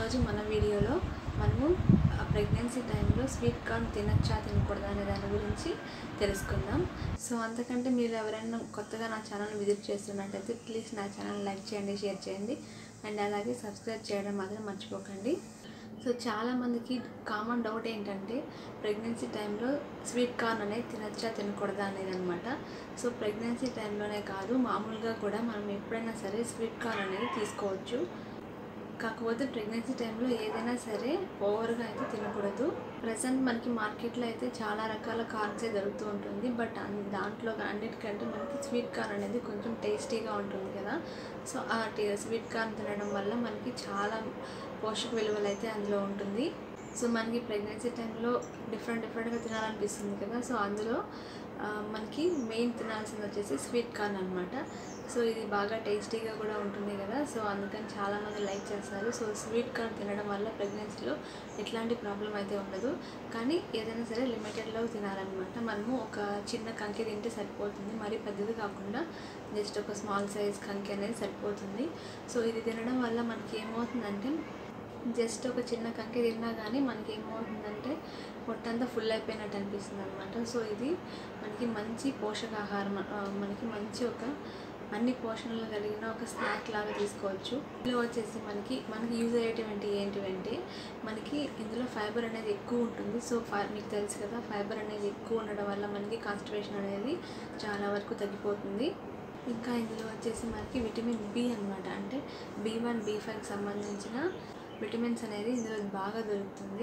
ఈరోజు మన వీడియోలో మనము ప్రెగ్నెన్సీ టైంలో స్వీట్ కార్న్ తినచ్చా తినకూడదా అనే దాని గురించి తెలుసుకుందాం. సో అంతకంటే మీరు ఎవరైనా కొత్తగా నా ఛానల్ విజిట్ చేస్తున్నట్టయితే ప్లీజ్ నా ఛానల్ లైక్ చేయండి, షేర్ చేయండి అండ్ అలాగే సబ్స్క్రైబ్ చేయడం మాత్రం మర్చిపోకండి. సో చాలామందికి కామన్ డౌట్ ఏంటంటే ప్రెగ్నెన్సీ టైంలో స్వీట్ కార్న్ అనేది తినచ్చా తినకూడదా అనేది అనమాట. సో ప్రెగ్నెన్సీ టైంలోనే కాదు, మామూలుగా కూడా మనం ఎప్పుడైనా సరే స్వీట్ కార్న్ అనేది తీసుకోవచ్చు. కాకపోతే ప్రెగ్నెన్సీ టైంలో ఏదైనా సరే ఓవర్గా అయితే తినకూడదు. ప్రజెంట్ మనకి మార్కెట్లో అయితే చాలా రకాల కార్న్సే దొరుకుతూ ఉంటుంది. బట్ దాంట్లో అన్నిటికంటే మనకి స్వీట్ కార్న్ అనేది కొంచెం టేస్టీగా ఉంటుంది కదా. సో ఆ స్వీట్ కార్న్ తినడం వల్ల మనకి చాలా పోషక విలువలు అయితే అందులో ఉంటుంది. సో మనకి ప్రెగ్నెన్సీ టైంలో డిఫరెంట్గా తినాలనిపిస్తుంది కదా. సో అందులో మనకి మెయిన్ తినాల్సింది వచ్చేసి స్వీట్ కార్న్ అనమాట. సో ఇది బాగా టేస్టీగా కూడా ఉంటుంది కదా. సో అందుకని చాలామంది లైక్ చేస్తారు. సో స్వీట్ కార్న్ తినడం వల్ల ప్రెగ్నెన్సీలో ఎట్లాంటి ప్రాబ్లం అయితే ఉండదు. కానీ ఏదైనా సరే లిమిటెడ్లో తినాలన్నమాట. మనము ఒక చిన్న కంకి తింటే సరిపోతుంది, మరీ పెద్దది కాకుండా జస్ట్ ఒక స్మాల్ సైజ్ కంకి అనేది సరిపోతుంది. సో ఇది తినడం వల్ల మనకి ఏమవుతుందంటే జస్ట్ ఒక చిన్న కంకి తిన్నా కానీ మనకి ఏమవుతుందంటే పొట్టంతా ఫుల్ అయిపోయినట్టు అనిపిస్తుంది అనమాట. సో ఇది మనకి మంచి పోషకాహారం, మనకి మంచి ఒక అన్ని పోషణలు కలిగిన ఒక స్నాక్ లాగా తీసుకోవచ్చు. ఇందులో వచ్చేసి మనకి యూజ్ అయ్యేటివి ఏంటివంటే మనకి ఇందులో ఫైబర్ అనేది ఎక్కువ ఉంటుంది. సో మీకు తెలుసు కదా, ఫైబర్ అనేది ఎక్కువ ఉండడం వల్ల మనకి కాన్స్టిపేషన్ అనేది చాలా వరకు తగ్గిపోతుంది. ఇంకా ఇందులో వచ్చేసి మనకి విటమిన్ బి అనమాట, అంటే B1 B5కి సంబంధించిన విటమిన్స్ అనేది ఇందులో బాగా దొరుకుతుంది.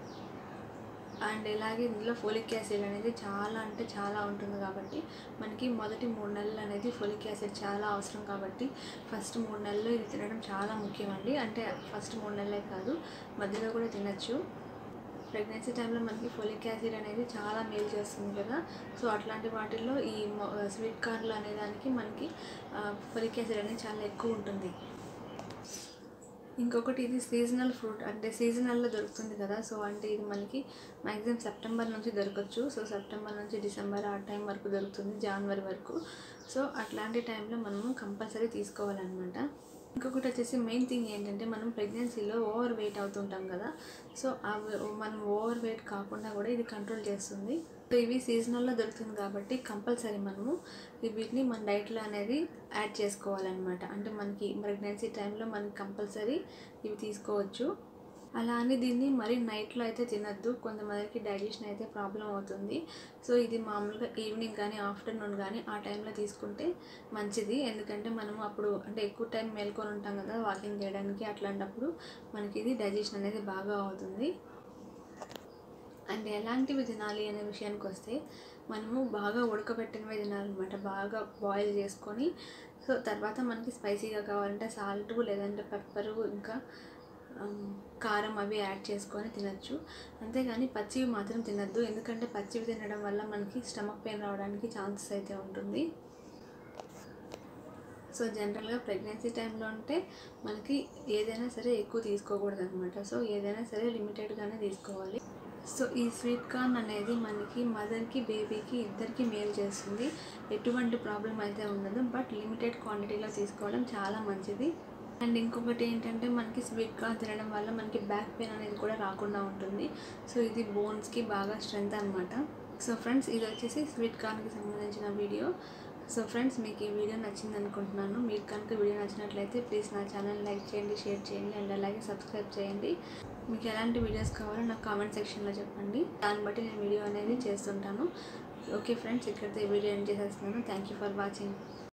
అండ్ ఇలాగే ఇందులో ఫోలిక్ యాసిడ్ అనేది చాలా ఉంటుంది కాబట్టి మనకి మొదటి 3 నెలలు అనేది ఫోలిక్ యాసిడ్ చాలా అవసరం. కాబట్టి ఫస్ట్ 3 నెలలు ఇది తినడం చాలా ముఖ్యమండి. అంటే ఫస్ట్ 3 నెలలే కాదు, మధ్యలో కూడా తినచ్చు. ప్రెగ్నెన్సీ టైంలో మనకి ఫోలిక్ యాసిడ్ అనేది చాలా మేలు చేస్తుంది కదా. సో అట్లాంటి వాటిల్లో ఈ స్వీట్ కార్న్లు అనేదానికి మనకి ఫోలిక్ యాసిడ్ అనేది చాలా ఎక్కువ ఉంటుంది. ఇంకొకటి, ఇది సీజనల్ ఫ్రూట్, అంటే సీజనల్లో దొరుకుతుంది కదా. సో అంటే ఇది మనకి మ్యాక్సిమం సెప్టెంబర్ నుంచి దొరకచ్చు. సో సెప్టెంబర్ నుంచి డిసెంబర్ ఆ టైం వరకు దొరుకుతుంది, జనవరి వరకు. సో అట్లాంటి టైంలో మనము కంపల్సరీ తీసుకోవాలన్నమాట. ఇంకొకటి వచ్చేసి మెయిన్ థింగ్ ఏంటంటే మనం ప్రెగ్నెన్సీలో ఓవర్ వెయిట్ అవుతుంటాం కదా. సో మనం ఓవర్ వెయిట్ కాకుండా కూడా ఇది కంట్రోల్ చేస్తుంది. సో ఇవి సీజనల్లో దొరుకుతుంది కాబట్టి కంపల్సరీ మనము వీటిని మన డైట్లో అనేది యాడ్ చేసుకోవాలన్నమాట. అంటే మనకి ప్రెగ్నెన్సీ టైంలో మనకి కంపల్సరీ ఇవి తీసుకోవచ్చు. అలా అని దీన్ని మరీ నైట్లో అయితే తినద్దు, కొంతమందికి డైజెషన్ అయితే ప్రాబ్లం అవుతుంది. సో ఇది మామూలుగా ఈవినింగ్ కానీ ఆఫ్టర్నూన్ కానీ ఆ టైంలో తీసుకుంటే మంచిది. ఎందుకంటే మనము అప్పుడు అంటే ఎక్కువ టైం మేల్కొని ఉంటాం కదా వాకింగ్ చేయడానికి, అట్లాంటప్పుడు మనకి ఇది డైజెషన్ అనేది బాగా అవుతుంది. అండ్ ఎలాంటివి తినాలి అనే విషయానికి వస్తే మనము బాగా ఉడకబెట్టినవి తినాలన్నమాట, బాగా బాయిల్ చేసుకొని. సో తర్వాత మనకి స్పైసీగా కావాలంటే సాల్ట్ లేదంటే పెప్పరు ఇంకా కారం అవి యాడ్ చేసుకొని తినచ్చు. అంతేగాని పచ్చివి మాత్రం తినద్దు, ఎందుకంటే పచ్చివి తినడం వల్ల మనకి స్టమక్ పెయిన్ రావడానికి ఛాన్సెస్ అయితే ఉంటుంది. సో జనరల్గా ప్రెగ్నెన్సీ టైంలో అంటే మనకి ఏదైనా సరే ఎక్కువ తీసుకోకూడదు అనమాట. సో ఏదైనా సరే లిమిటెడ్గానే తీసుకోవాలి. సో ఈ స్వీట్ కార్న్ అనేది మనకి మదర్కి బేబీకి ఇద్దరికి మేలు చేస్తుంది, ఎటువంటి ప్రాబ్లం అయితే ఉండదు. బట్ లిమిటెడ్ క్వాంటిటీలో తీసుకోవడం చాలా మంచిది. అండ్ ఇంకొకటి ఏంటంటే మనకి స్వీట్ కార్న్ తినడం వల్ల మనకి బ్యాక్ పెయిన్ అనేది కూడా రాకుండా ఉంటుంది. సో ఇది బోన్స్కి బాగా స్ట్రెంత్ అనమాట. సో ఫ్రెండ్స్, ఇది వచ్చేసి స్వీట్ కార్న్కి సంబంధించిన వీడియో. సో ఫ్రెండ్స్, మీకు ఈ వీడియో నచ్చింది అనుకుంటున్నాను. మీకు కనుక వీడియో నచ్చినట్లయితే ప్లీజ్ నా ఛానల్ లైక్ చేయండి, షేర్ చేయండి అండ్ అలాగే సబ్స్క్రైబ్ చేయండి. మీకు ఎలాంటి వీడియోస్ కావాలో నాకు కామెంట్ సెక్షన్లో చెప్పండి, దాన్ని బట్టి నేను వీడియో అనేది చేస్తుంటాను. ఓకే ఫ్రెండ్స్, ఇక్కడితో ఈ వీడియో ఎండ్ చేసేస్తున్నాను. Thank you for watching.